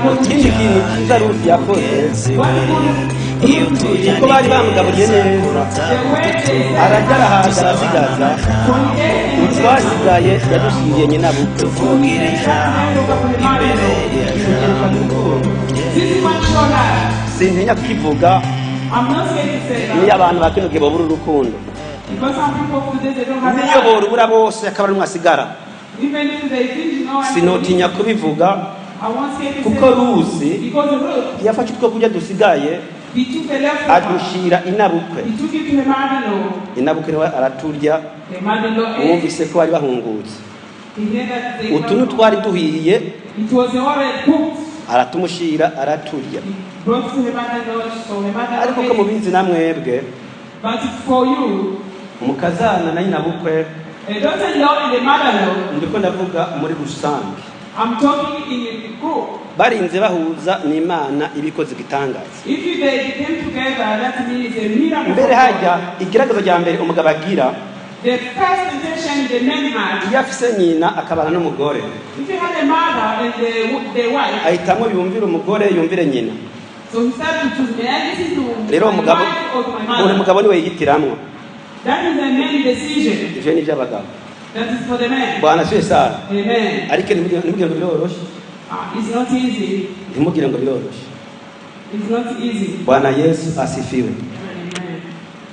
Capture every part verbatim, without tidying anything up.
ikindi kintu cyiza Rusi yakoze kuko bari bamugaburiye neza arajya arahaza arasigaza utwasigaye yadushyiriye nyina bukwe. Sintinya kukivuga niyo abantu bakinuke babura urukundo niyo borubura bose akaba ari mwasigara sinotinya kubivuga kuko Rusi yafashe utwo kurya dusigaye adushira inabukwe. Inabukwe niwe araturya wumvise ko bari bahungutse utu n'utwari duhiye aratumushira araturya. Ariko ko mubizi namwebwe umukazana na inabukwe ndiko ndavuga muri rusange I'm talking in a group. Barinze bahuza n'Imana ibikoze gitangaza. If they came together, that means a miracle. Mbere hajya igerageza rya mbere umugabo agira. The first intention the man had. Yafise nyina akabana n'umugore. If you had a mother and the, the wife. Ahitamo yumvira umugore yumvire nyina. So he started to choose me. I listen to Rero my umugabo wife or to my mother. Uri mugabo niwe yihitiramwo. That is a main decision. Ivyo ni by'abagabo. That is for the man. Bwana siwe sana. Amen. Ariko nimugire ngo biroroshe. Uh, it's not easy. Nimugire ngo biroroshe. It's not easy. Bwana Yesu asifiwe. Amen.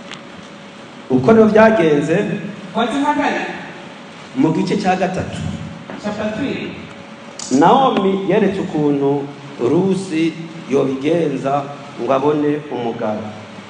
Uko rero byagenze What happened? mu gice cya gatatu. Chapter three. Naomi yeretse ukuntu Rusi yobigenza ngo abone umugabo.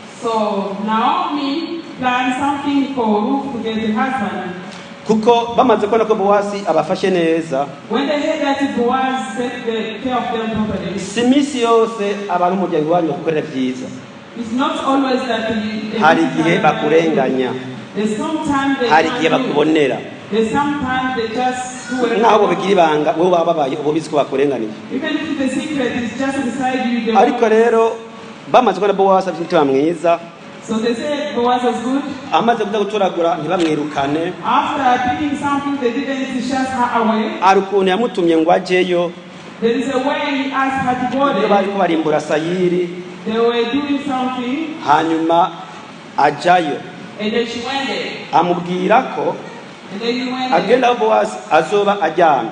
So Naomi planned something for Ruth to get a husband. Kuko bamaze kubona ko Bowazi abafashe neza. When they heard that Boaz take the care of them properly. Simisi yose abantu umuryango wanyu gukorera byiza. It's not always that they. Hari igihe bakurenganya. There's sometimes they. Hari igihe bakubonera. There's sometimes they just do it. Naho bobigira ibanga wowe bababaye ububizi ko bakurenganije. Even if the secret is just beside you. Ariko rero bamaze kubona Bowazi afite mwiza. So they said Boaz was good. Amaze kuza gutoragura ntibamwirukane. After picking something, they didn't chase her away. Arukuntu yamutumye ngo ajeyo. There is a way he asked her to go there. Bari ko barimbura Sayiri. They were doing something. Hanyuma ajayo. And then she went there. Amubwira ko And then he went there. agenda Bowazi azoba ajyana.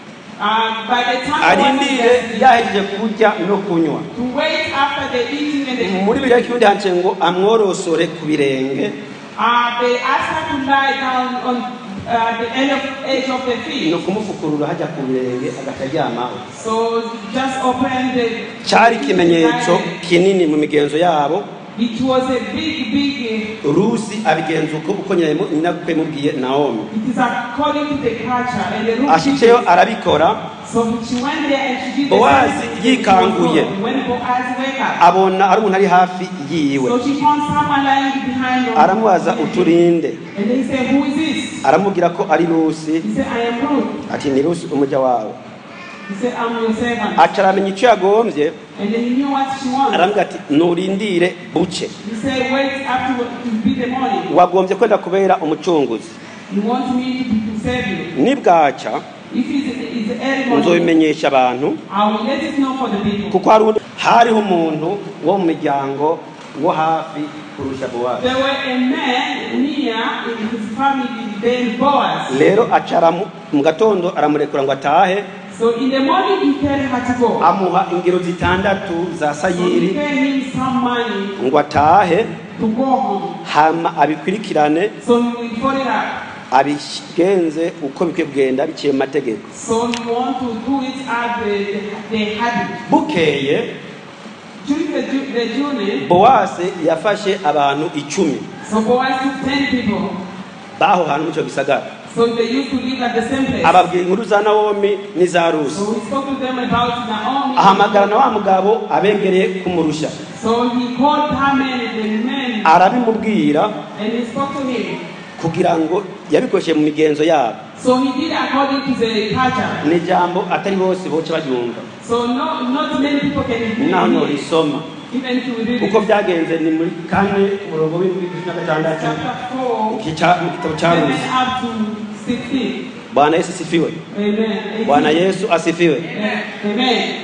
Uh, by the time arindire yahejeje kurya no kunywa. to wait after the eating and the Muri biriya kirundi handitse ngo amworosore ku birenge. Uh, they asked her to lie down on uh, the end of edge of the feet. No kumufukurura hajya ku birenge agatajyamaho. So just open the. Cyari ikimenyetso kinini mu migenzo yabo. It was a big, big. Rusi abigenza uko uko nyina kwemubwiye Naomi. It is according to the culture and the rule. Ashitseyo arabikora. So she went there and she did. Bowazi yikanguye. When Boaz wake up. Abona ari umuntu ari hafi yiwe. So she found someone lying behind her. Aramubaza uturinde. And they said, who is this? Aramubwira ko ari Rusi. He said, I am Ruth. Ati ni Rusi umuja wawe. He said, I'm your servant. Acaramenya icyo yagombye. And then he knew what she wanted. Aramubwira ati nurindire buce. He said, wait up to, to be the morning. Wagombye kwenda kubera umucunguzi. You want me to, to serve you. Nibwaca If it's, it's early morning, nzobimenyesha abantu. I will let it know for the people. Kuko hari hariho umuntu wo mu miryango wo hafi kurusha Bowazi. There were a man near in his family named Boaz. Rero acara mu gatondo aramurekura ngo atahe. So in the morning he told her to go. Amuha ingero zitandatu za So he Sayiri paid him some money ngo atahe. to go home. Hama abikurikirane. So he will follow it up. Abigenze uko bikwiye kugenda biciye mu mategeko. So you want to do it as the, the habit. Bukeye During the, the journey, Bowazi yafashe abantu icumi. so Boaz took ten people. Baho hantu mu cyo gisagara. So they used to live at the same place. Ababwira inkuru za Naomi n'iza Rusi. So he spoke to them about Naomi. Ahamagara na wa mugabo abengereye kumurusha. So he called Haman and the men Arabimubwira and he spoke to him. kugira ngo yabikoreshe mu migenzo yabo. So he did according to the culture. Ni jambo atari bose boce baryumva. So no, not many people can believe Naho no it. risoma. Even to read Uko it. byagenze ni muri kane umurongo w'indwi na gatandatu. Chapter four, Mu gitabo cya seven Rusi. up to sixteen. Bwana Yesu asifiwe. Amen. Bwana Yesu asifiwe. Amen. Amen.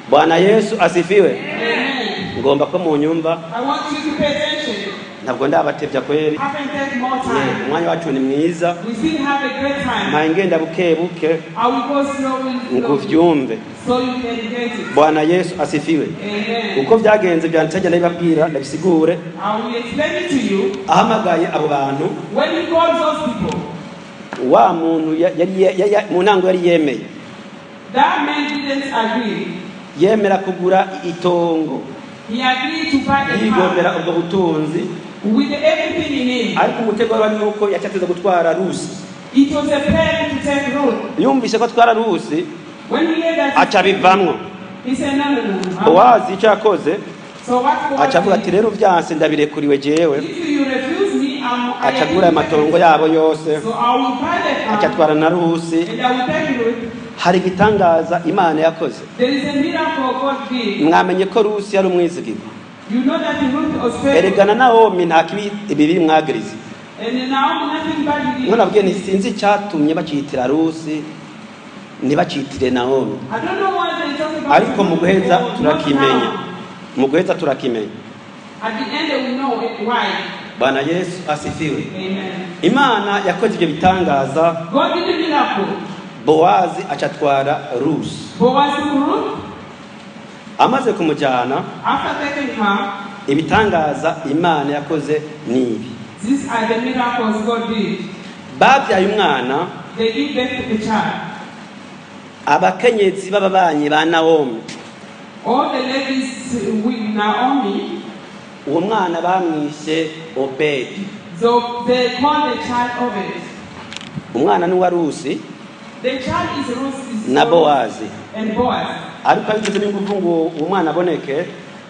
Bwana Yesu asifiwe. Amen. Ngomba ko mu nyumba I want you to pay attention. ntabwo ndabatevya kweri. Haven't take more time. Umwanya wacu ni mwiza. We still have a great time. Maye ngenda buke buke I will go slowly, slowly nguvyumve. so you can get it. Bwana Yesu asifiwe. Amen. Uko vyagenze byantegera ndabibabwira ndabisigure. I will explain it to you. Ahamagaye abo bantu When he calls those people, wa muntu yari mu ntango yari yemeye. that man didn't agree. Yemera kugura itongo. He agreed to buy a Yigomera car ubwo butunzi. with everything in it. Ariko umutego wari nuko yacyateza gutwara Rusi. It was a plan to take road. Yumvise ko atwara Rusi When he heard that, aca bivamwo. he said, no, no, no. Bowazi icyo yakoze So what was aca avuga ati rero vyanse ndabirekuriwe jewe. if you refuse me, I'm I Aca agura amatongo yabo yose. So I will buy the Aca car atwara na Rusi. and I will take road. Hari igitangaza Imana yakoze. There is a miracle God did. Mwamenye ko Rusi yari umwizigirwa. You know that the root was faithful. Erega Naomi nta kibi ibiri mwagirize. And now nothing bad he did. None abwiye ntisinzi icyatumye bacitira Rusi ntibacitire Naomi. I don't know why they talk about Ariko mu guheza or not turakimenya. now. Mu guheza turakimenya. At the end they will know it, why. Bwana Yesu asifiwe. Amen. Imana yakoze ibyo bitangaza. God did a miracle. Bowazi acatwara Rusi. Boaz took root. Amaze kumujyana After taking her, ibitangaza Imana yakoze nibi. these are the miracles God did. Babyaye umwana They give birth to the child. abakenyezi b'ababanyi ba Naomi. All the ladies with Naomi, Uwo mwana bamwishe Obedi. so they call the child Obed. Umwana ni wa Rusi The child is Ruth na Bowazi. and Boaz. Ariko abigeze n'ingufu ngo uwo mwana aboneke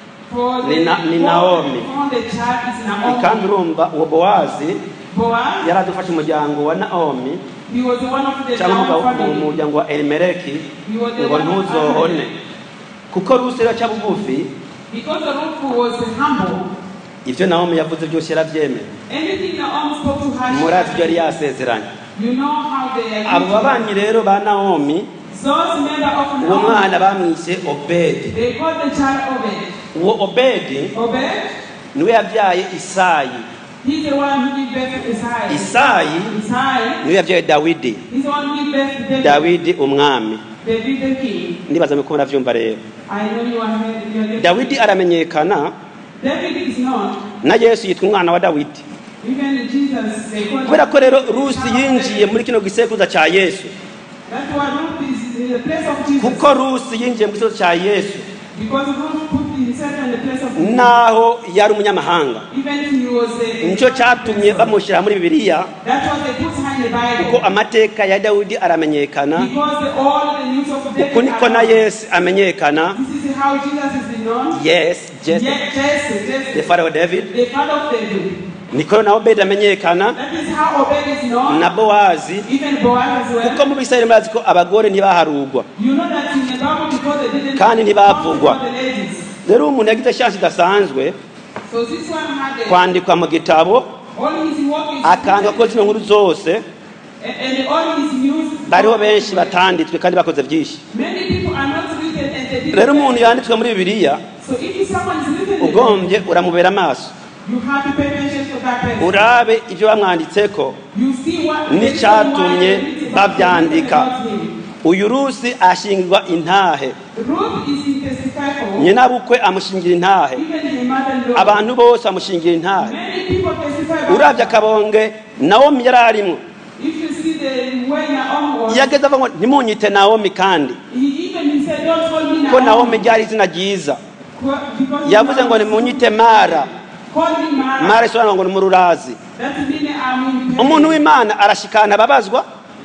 For Ni the Na- ni Naomi. for the child is Naomi. kandi urumva uwo Bowazi Boaz, yari adufashe umuryango wa Naomi he was one of the cyangwa Naomi umugabo mu family. muryango wa Elimeleki He was the ngo one of ntuzohone family. kuko Rusi rero cya bugufi Because the Ruth was humble. ivyo Naomi yavuze byose yaravyemeye. Anything Naomi spoke to her, Murazi ibyo yari she- yasezeranye. you know how they Abo agreed. babanyi rero ba Naomi Those men of uwo Naomi, mwana bamwishe Obedi. they called the child Obed. Uwo Obedi Obed, niwe yabyaye Isayi. he's the one who gave birth to Isaiah. Isayi Isaiah, niwe yabyaye Dawidi. he's the one who gave birth to David. Dawidi umwami. David the king. Ndibaza muko muravyumva rero. I know you are heard. You are Dawidi aramenyekana David is known. na Yesu yitwa umwana wa Dawidi. Even Jesus, they call Kubera ko rero Rusi yinjiye muri kino gisekuruza ca Yesu. That's why Ruth is in the place of Jesus. Kuko Rusi yinjiye mu gisekuruza ca Yesu Because Ruth put himself in the place of Jesus. naho yari umunyamahanga. Even if he was a... Nico catumye bamushyira muri Bibiliya That's what they put her in the kuko Bible. amateka ya Dawidi aramenyekana. Because the, all the news of David Uku niko na are known. Yesu amenyekana. This is how Jesus is known. Yes, Jesse, Ye- Jesse, the Jesse, father of David. the father of David. Niko na Obedi amenyekana That is how Obed is known. na Bowazi. Even Boaz as well. Kuko mu Bisirayeli murazi ko abagore ntibaharugwa. You know that in the Bible because they didn't Kandi ntibavugwa. talk about the ladies. Rero umuntu yagize chance idasanzwe So this one had the, kwandikwa mu gitabo all his work is akanga ko zino nkuru zose and, and all his news. bariho benshi batanditswe kandi bakoze byinshi. Many people are not written and they Rero didn't. umuntu yanditswe muri Bibiliya So if someone is written there, ugombye uramubera amaso you have to pay attention to that person. urabe ibyo bamwanditseko You see what n'icyatumye babyandika. about him. Uyu Rusi ashingirwa intahe, Ruth is in testified. nyina bukwe amushingira intahe, Even the mother-in-law. abantu bose amushingira intahe. Many people testify about Uravye akabonge Naomi yari arimo, if you see the way Naomi was, yageze avuga ngo ntimunyite Naomi kandi he even he said, don't call me ko Naomi. Naomi ryari izina ryiza. Because Yavuze ngo nimunyite Mara. call me Mara. Mara isobanura ngo ni mu rurazi. That means I'm in pain. Umuntu w'Imana arashikana ababazwa,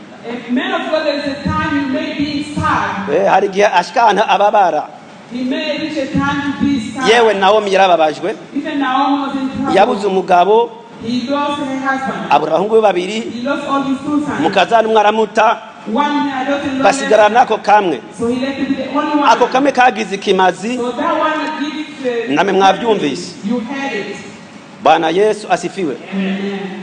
A man of God, there is a time you may be sad. eh, hari igihe ashikana ababara. He may reach a time to be sad. Yewe Naomi yarababajwe, Even Naomi was in trouble. yabuze umugabo, He lost her husband. abura abahungu be babiri, He lost all his two sons. mukazana umwe aramuta, One adopted basigara nako kamwe. so he left to be the only one. Ako kamwe kagize ikimazi, So that one gives. Uh, namwe mwabyumvise. You heard it. Bwana Yesu asifiwe. Amen.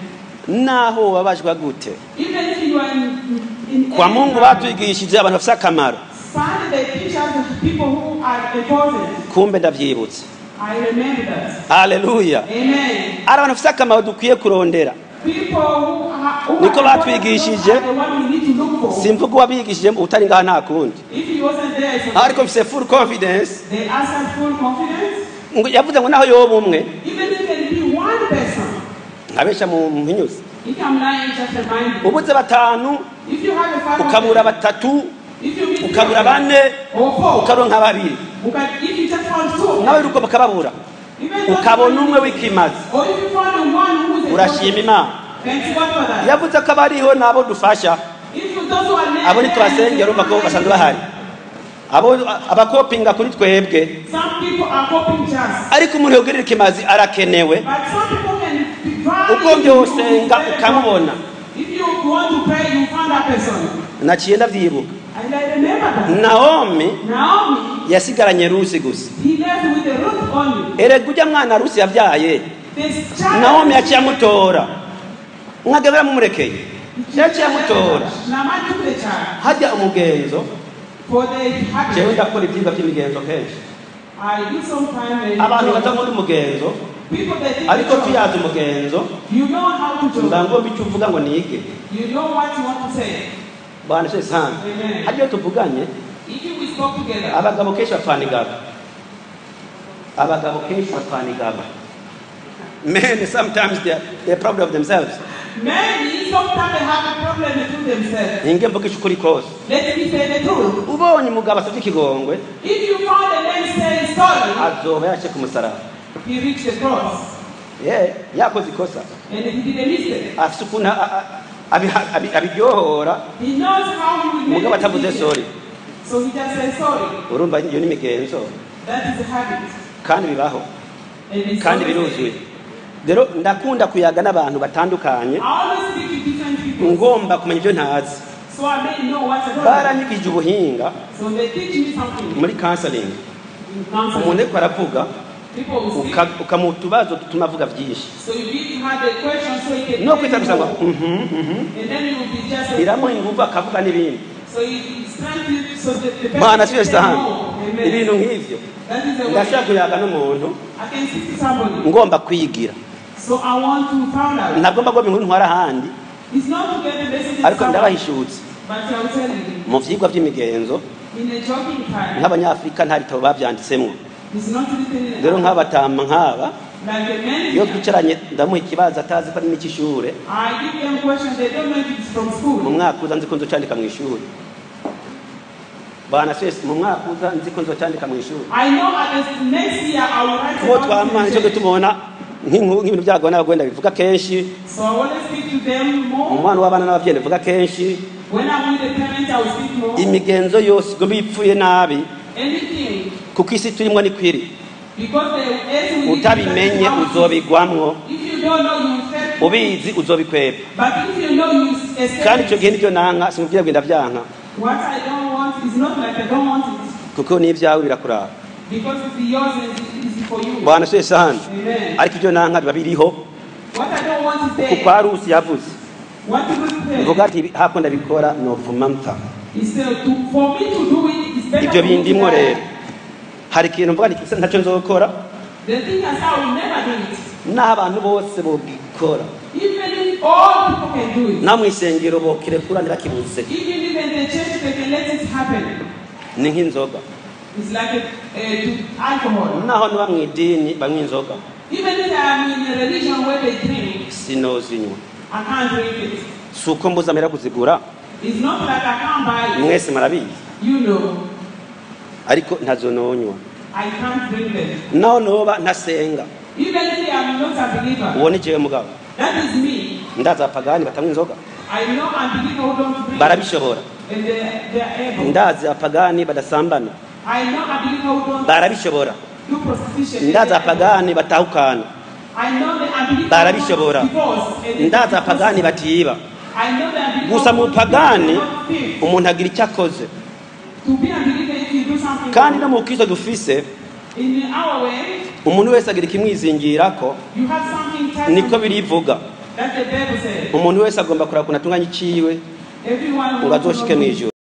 Naho wabajwa gute? Even if you are in, in Kwa any Mungu trouble, batwigishije abantu bafite akamaro. Sunday they teach us people who are important. kumbe ndavyibutse. I remember that. Haleluya. Amen. Ari abantu bafite akamaro dukwiye kurondera. People who are, who Niko are batwigishije. the one we need to look for. Simvuga wabigishije utari ngaha nta kundi. If he wasn't there, it's Ariko mfise full confidence. they ask us full confidence. Ngo yavuze ngo naho yoba umwe. Even if it can be one person, Nkabesha mu mpinyuzi. if I'm lying, just remind me. Ubuze batanu, If you have a five ukabura batatu, if you meet ukabura bane, or four, ukaronka babiri. you can, if you just found two, Nawe rugo bakababura. even those Ukabona who- umwe w'ikimazi. or if you found one who is a Urashima Imana. thank you God for that. Yavuze ko abariho nabo dufasha. If you those who are Abo ntitubasengera urumva ko basanzwe bahari. Abo abakopinga kuri twebwe. some people are coping just, Ariko umuntu yogirira ikimazi arakenewe. but some people can be trying Ugombye usenga ukamubona. if you want to pray, you find that person. Naciye ndavyibuka. And I remember that. Naomi Naomi, yasigaranye Rusi gusa. he left with the root only. Erega ujya mwana Rusi yavyaye. This child. Naomi yaciye amutora. Mwagabira mumurekeye. Yaciye amutora. Naaman took the child Hajya umugenzo. for the Jewe habit. ndakora ivyigwa vy'imigenzo kenshi. I do sometimes. Abantu baza muri umugenzo, People that think ariko it's tuyazi umugenzo, you know how to talk. ndangomba icyo uvuga ngo nige. You know what you want to say. Bwana se sana. Amen. Hajya tuvuganye, If we spoke together, abagabo kenshi bapfana igaba. Abagabo kenshi bapfana igaba. Men sometimes they are, they are proud of themselves. maybe sometimes they have a problem between themselves. Ninge mvugisha ukuri kose. Let me say the truth. Ubonye umugabo asavye ikigongwe, If you found a man saying sorry, azoba yace ku musaraba. he reached the cross Yeah, yakoze ikosa. and he did a mistake. Afite ukuntu a- a- abi- abi- abiryohora, He knows how he will make umugabo it atavuze easier. sorry. So he just says sorry. Urumva iyo ni imigenzo That is a habit. kandi bibaho And it's kandi always biruzuye. there. Rero ndakunda kuyaga n'abantu batandukanye, I always speak to different people. ngomba kumenya ibyo ntazi. So I may know what's the problem. Baranyigije ubuhinga So they teach me something. muri counseling. In counseling. Umuntu ariko aravuga, People will speak. uka- ukamuha utubazo dutuma avuga byinshi. So you need to have a question so you can No tell kwita you gusa ngo more. mhm mhm. And then you will be just Biramuha ingufu akavuga n'ibindi. so he- he's trying to so the, the Bwana person siwe can sana. know. Amen. Ibintu nk'ivyo. That is the way. Ndashaka kuyaga n'umuntu I can speak to somebody. ngomba kwigira. So I want to find out. Ntabwo mbagomba inkuru ntwara ahandi, It's not to get the message ariko to someone, ndabahishutse. but I'll tell you. Mu vyigwa vy'imigenzo, In a joking time, nk'abanyafrika nta bitabo bavyanditsemwo. it's not written in Rero a nk'abatama nk'aba, like a iyo man. twicaranye ndamuha ikibazo atazi ko ari n'ikishure, I give them questions, they don't know if it's from mu school. mwaka uza nzi ko nzocandika mu ishuri. Bwana Sesi, mu mwaka uza nzi ko nzocandika mu ishuri. I know at the next year I will write Kuko about twamana it icyo in church. tumubona nk'ibintu by'abagabo n'abagore ndabivuga kenshi, So I want to speak to them more. umwana w'abana n'ababyeyi ndabivuga kenshi. When I'm with the parents, I will speak more. Imigenzo yose igomba ipfuye nabi, Anything. kuko isi turimwo nikwiri. Because the as we Utabimenye uzobigwamwo, if you don't know, you will fail. ubizi uzobikweba. But if you know, you Kandi icyo escape. gihe nibyo nanka, simubwira ngo ndavyanka, What I don't want is not like I don't want it. kuko n'ibyawe birakuraba. Because it's yours and it's easy for you. Bwana Sesi sana. Amen. Ariko ibyo nanka biba biriho, What I don't want is kuko there. Rusi yavuze. What you will say Mvuga ati hako ndabikora novuma mpfa. is uh, to, for me to do it is better Ibyo for me to bindimwo rero. die. Hari ikintu mvuga nti ntacyo nzokora, The thing is I will never do it. naho abantu bose bogikora. Even if all people can do it. Na mu isengero bokirekura ntibakibutse. Even if in the church they can let it happen. Ni nk'inzoga. It's like a, uh, to alcohol. Naho niba mu idini banywa inzoga, Even if I'm in a religion where they drink, sinozinywa. I can't drink it. Si uko mbuza amera kuzigura, It's not like I can't buy it. mwese murabizi. You know, Ariko ntazononywa. I can't drink them. Naho noba ntasenga, Even if I'm not a believer, uwo ni jewe mugabo. that is me. Ndaza apagani batanywa inzoga, I know unbeliever who don't drink. barabishobora. And they, they are able. Ndazi apagani badasambana, I know unbeliever who don't barabishobora. do prostitution. Ndazi apagani batahukana, I know the unbeliever barabishobora. who don't divorce. And they Ndazi do apagani batiba. I know the unbeliever Gusa mu who pagani don't thief. umuntu agira icyo akoze. To be unbeliever if you do something Kandi no wrong. mu Kristo dufise, In our way, umuntu wese agira ikimwizingirako, you have something tied niko to birivuga. that the Bible says. Umuntu wese agomba kuraba ukuntu atunganya iciwe Everyone ngo azoshike mu ijuru.